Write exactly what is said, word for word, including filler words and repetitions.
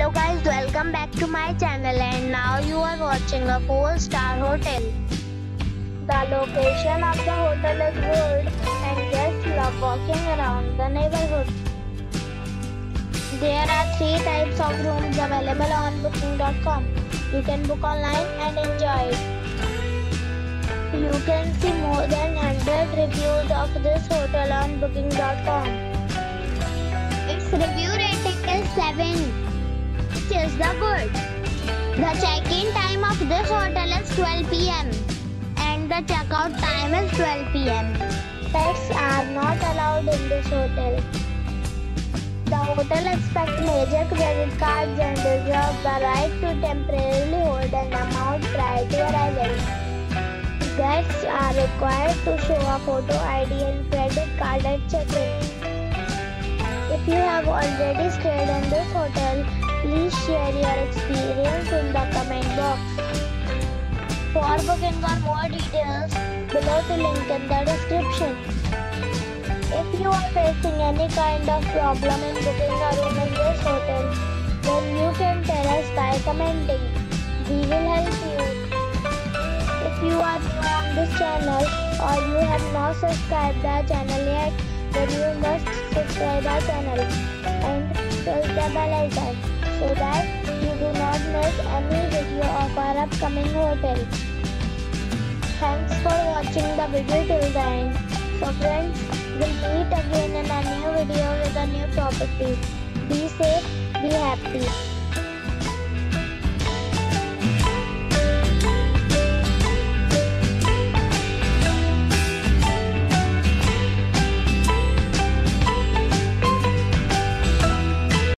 Hello guys, welcome back to my channel, and now you are watching a four star hotel. The location of the hotel is good and guests love walking around the neighborhood. There are three types of rooms available on booking dot com. You can book online and enjoy it. You can see more than one hundred reviews of this hotel on booking dot com. Its review rating is seven, which is the good. The check-in time of this hotel is twelve p m and the check-out time is twelve p m Pets are not allowed in this hotel. The hotel expects major credit cards and reserves the right to temporarily hold an amount prior to arrival. Guests are required to show a photo I D and credit card at check-in. If you have already stayed in this hotel, please share your experience in the comment box. For booking or more details, below the link in the description. If you are facing any kind of problem in booking a room in this hotel, then you can tell us by commenting. We will help you. If you are new on this channel or you have not subscribed our channel yet, then you must subscribe our channel and press the bell icon so that you do not miss any video of our upcoming hotel. Thanks for watching the video till the end. So friends, we'll meet again in a new video with a new property. Be safe, be happy.